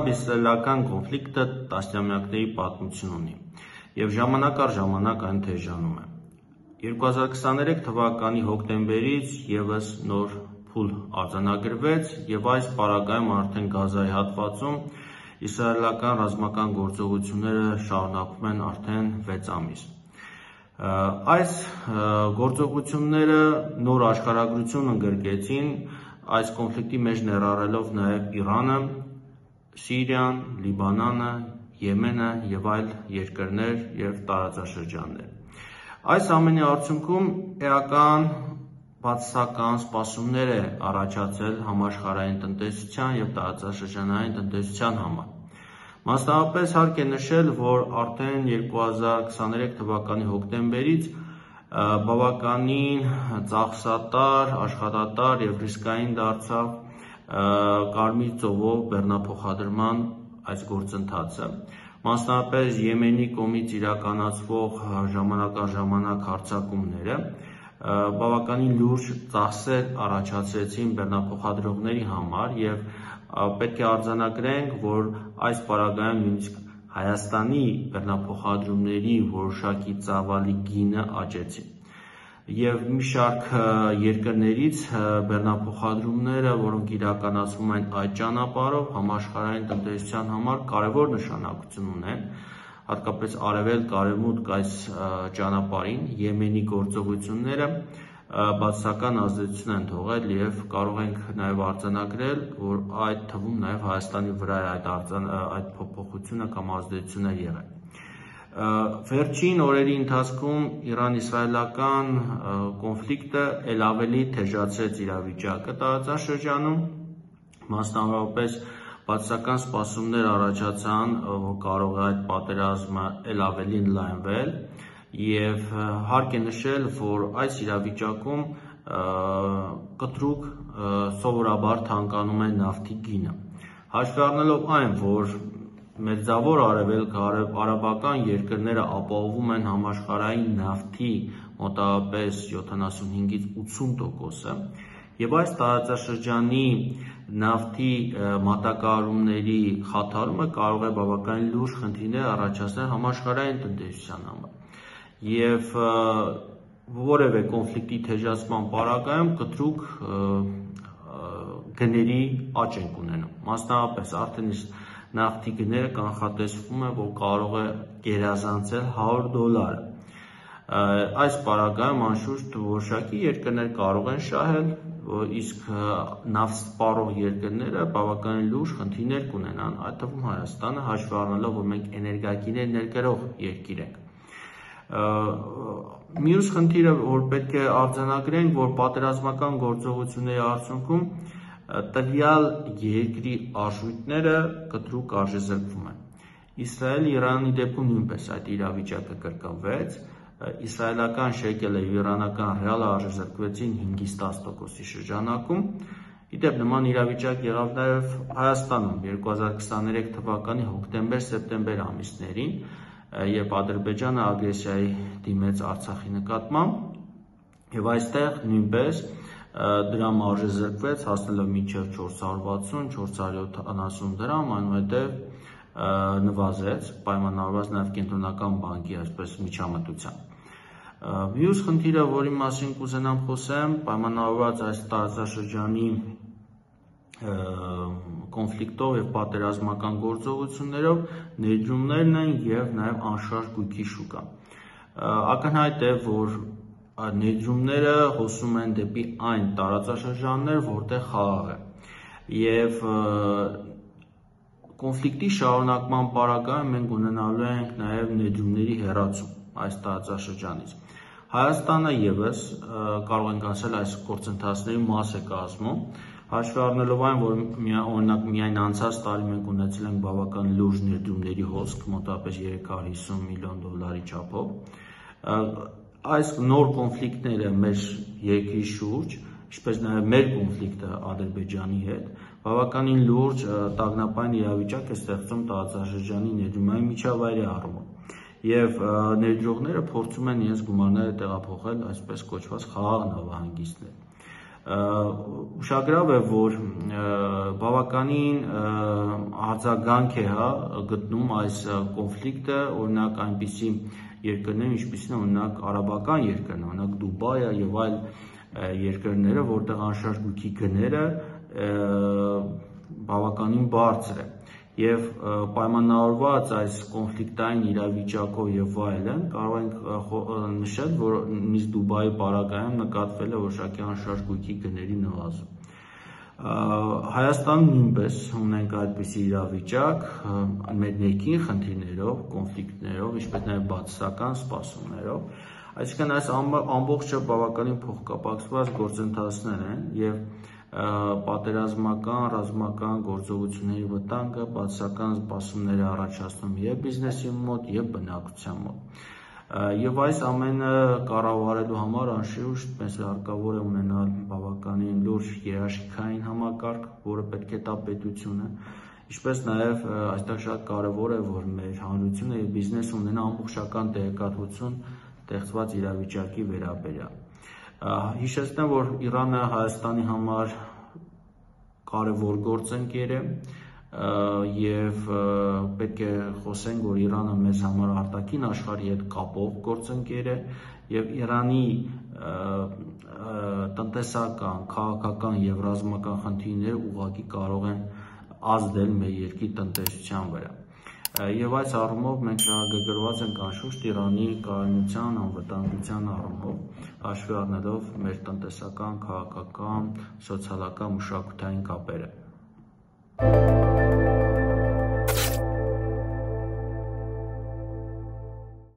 արաբ-իսրայելական կոնֆլիկտը տասնամյակների պատմություն ունի և ժամանակ առ ժամանակ այն թեժանում է։ 2023 թվականի հոկտեմբերից ևս նոր փուլ արձանագրվեց և այս պարագայում արդեն Գազայի հատվածում իսրայելական ռազմական գործողությունները շարունակվում են արդեն 6 ամիս։ Այս գործողությունները նոր աշխարհագրություն ընդգրկեցին այս կոնֆլիկտի մեջ ներառելով նաև Իրանը, Սիրիան, Լիբանանը, Եմենը և այլ երկրներ և տարածաշրջաններ։ Այս ամենի արդյունքում էական բացասական սպասումներ է առաջացել համաշխարհային տնտեսության և տարածաշրջանային տնտեսության համար։ Մասնավորապես հարկ է նշել, որ արդեն 2023 թվականի հոկտեմբերից բավականին ծախսատար, աշխատատար և ռիսկային դարձավ Կարմիր ծովով բեռնափոխադրման այս գործընթացը։ Մասնավորապես Եմենի կողմից իրականացվող ժամանակ առ ժամանակ հարձակումները բավականին լուրջ ծախսեր առաջացրեցին բեռնափոխադրողների համար և պետք է արձանագրենք, որ այս պարագայում նույնիսկ Հայաստանի բեռնափոխադրումների որոշակի ծավալի գինը աճեցին։ Եվ մի շարք երկրներից բեռնափոխադրումները, որոնք իրականացվում են այդ ճանապարհով, համաշխարհային տնտեսության համար կարևոր նշանակություն ունեն, հատկապես արևելք-արևմուտք այս ճանապարհին Եմենի գործողությունները բացասական ազդեցություն են թողել և կարող ենք նաև արձանագրել, որ այդ թվում նաև Հայաստանի վրա այդ փոփոխությունը կամ ազդեցությունը եղել։ Վերջին օրերի ընթացքում Իրան-իսրայելական կոնֆլիկտը ել ավելի թեժացրեց իրավիճակը տարածաշրջանում, մասնավորապես բացասական սպասումներ առաջացան, որ կարող է այդ պատերազմը ել ավելի ընդլայնվել և հարկ է նշել, որ այս իրավիճակում կտրուկ սովորաբար թանկանում է նավթի գինը։ Հաշվի առնելով այն, որ Մերձավոր Արևելք, արաբական երկրները ապահովում են համաշխարհային նավթի մոտավորապես 75-ից 80%-ը, և այս տարածաշրջանի նավթի մատակարարումների խաթարումը կարող է բավականին լուրջ խնդիրներ առաջացնել համաշխարհային տնտեսության համար և որևէ կոնֆլիկտի թեժացման պարագայում կտրուկ գների աճ ենք ունենում։ Մասնավորապես արդեն իսկ նավթի գները կանխատեսվում է, որ կարող է գերազանցել $100։ Այս պարագայում անշուշտ որոշակի երկրներ կարող են շահել, իսկ նավթ սպառող երկրները բավականին լուրջ խնդիրներ կունենան, այդ թվում Հայաստանը, հաշվի առնելով, որ մենք էներգագիրներ ներկրող երկիր ենք։ Մյուս խնդիրը, որ պետք է արձանագրենք, որ պատերազմական գործողությունների արդյունքում տվյալ երկրի արժույթները կտրուկ արժեզրկվում են։ Իսրայելը Իրանի դեպքում նույնպես այդ իրավիճակը կրկնվեց, իսրայելական շեկելը և իրանական ռիալը արժեզրկվեցին 5-ից 10%-ի շրջանակում։ Իդեպ նման իրավիճակ եղավ նաև Հայաստանում 2023 թվականի հոկտեմբեր-սեպտեմբեր ամիսներին, երբ Ադրբեջանը ագրեսիայի դիմեց Արցախի նկատմամբ և այստեղ նույնպես դրամ արժեզրկվեց, հասնելով մինչև 460-470 դրամ, այնուհետև նվազեց, պայմանավորված նաև Կենտրոնական բանկի այսպես միջամտությամբ։ Մյուս խնդիրը, որի մասին կուզենամ խոսեմ, պայմանավորված այս տարածաշրջանի կոնֆլիկտով և պատերազմական գործողություններով ներդրումներն են և նաև անշարժ գույքի շուկան։ Ակնհայտ է, որ ներդրումները հոսում են դեպի այն տարածաշրջաններ, որտեղ խաղաղ է, և կոնֆլիկտի շարունակման պարագայում մենք ունենալու ենք նաև ներդրումների հեռացում այս տարածաշրջանից։ Հայաստանը ևս կարող ենք ասել այս գործընթացների մաս է կազմում, հաշվի առնելով այն, որ օրինակ միայն անցած տարի մենք ունեցել ենք բավական լուրջ ներդրումների հոսք, մոտավորապես $350 միլիոն չափով։ Այս նոր կոնֆլիկտները մեր երկրի շուրջ, ինչպես նաև մեր կոնֆլիկտը Ադրբեջանի հետ, բավականին լուրջ տագնապային իրավիճակ է ստեղծում տարածաշրջանի ներդրումային միջավայրի առումով, և ներդրողները փորձում են իրենց գումարները տեղափոխել այսպես կոչված խաղաղ նավահանգիստներ։ Ուշագրավ է, որ բավականին արձագանք է գտնում այս կոնֆլիկտը, օրինակ այնպիսի երկրներ, ինչպիսին է օրինակ արաբական երկրներ, օրինակ Դուբայը եւ այլ երկրները, որտեղ անշարժ գույքի գները բավականին բարձր է եւ պայմանավորված այս կոնֆլիկտային իրավիճակով եւ այլն կարող ենք նշել, որ նույնիսկ Դուբայի պարագայում նկատվել է որոշակի անշարժ գույքի գների նվազում։ Հայաստանում նույնպես ունենք այդպիսի իրավիճակ մեր ներքին խնդիրներով, կոնֆլիկտներով, ինչպես նաեւ բացասական սպասումներով, այսինքն այս ամբողջը բավականին փոխկապակցված գործընթացներ են եւ պատերազմական, ռազմական գործողությունների վտանգը բացասական սպասումներ է առաջացնում եւ բիզնեսի մոտ, եւ բնակչության մոտ։ Եվ այս ամենը կառավարելու համար անշուշտ մեզ հարկավոր է ունենալ բավականին լուրջ երաշխիքային համակարգ, որը պետք է տա պետությունը, ինչպես նաեւ այստեղ շատ կարեւոր է, որ մեր հանրությունը եւ բիզնեսը ունենա ամբողջական տեղեկատվություն ստեղծված իրավիճակի վերաբերյալ։ Հիշեցնեմ, որ Իրանը Հայաստանի համար կարևոր գործընկեր է եւ պետք է խոսենք, որ Իրանը մեզ համար արտաքին աշխարհի հետ կապող գործընկեր է եւ Իրանի տնտեսական, քաղաքական եւ ռազմական խնդիրները ուղղակի կարող են ազդել մեր երկրի տնտեսության վրա։ Եվ այս առումով մենք շահագրգռված ենք անշուշտ Իրանի կայունության, անվտանգության առումով, հաշվի առնելով մեր տնտեսական, քաղաքական, սոցիալական, մշակութային կապերը։